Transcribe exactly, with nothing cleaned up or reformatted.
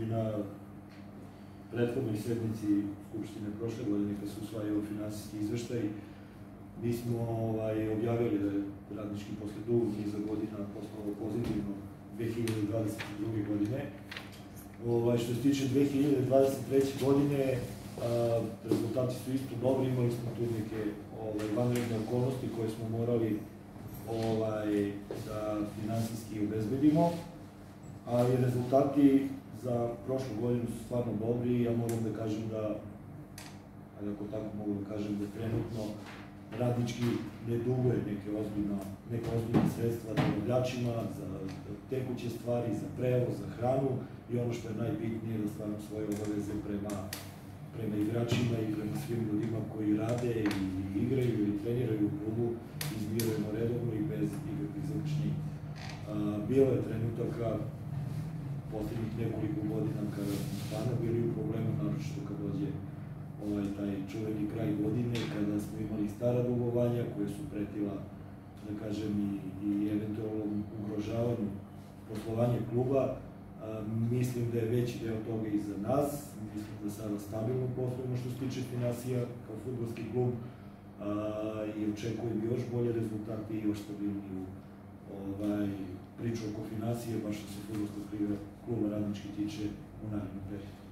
i na prethodnoj sednici Skupštine prošle godine kad se usvajao finansijski izveštaj, mi smo objavili da je Radnički posle dugog niza godina poslovao pozitivno dve hiljade dvadeset druge. godine. Što se tiče dve hiljade dvadeset treće. godine, rezultati su isto dobri, imali smo tu neke vanredne okolnosti koje smo morali da finansijski obezbedimo, ali rezultati za prošlu godinu su stvarno dobri i ja moram da kažem da, ali ako tako mogu da kažem, da trenutno Radnički ne duguje neke ozbiljne sredstva dobavljačima za tekuće stvari, za prevoz, za hranu i ono što je najbitnije da stvarno svoje obaveze prema igračima i prema svim ljudima koji rade i igraju ili treniraju u klubu izmirujemo redovno i bez ikakvih zakašnjenja. Bilo je trenutaka poslednjih nekoliko godina kada smo stvarno bili u problemu, naročito kad dođe taj čuveni kraj godine, kada smo imali stara dugovanja koje su pretila, da kažem, i eventualnom ugrožavanju poslovanja kluba. Mislim da je veći deo toga iza nas, mislim da sada stabilno poslujemo što se tiče finansija kao fudbalski klub i očekujem još bolje rezultate i još stabilniju priču oko finansije, baš što se fudbalskog kluba Radnički tiče u narednom periodu.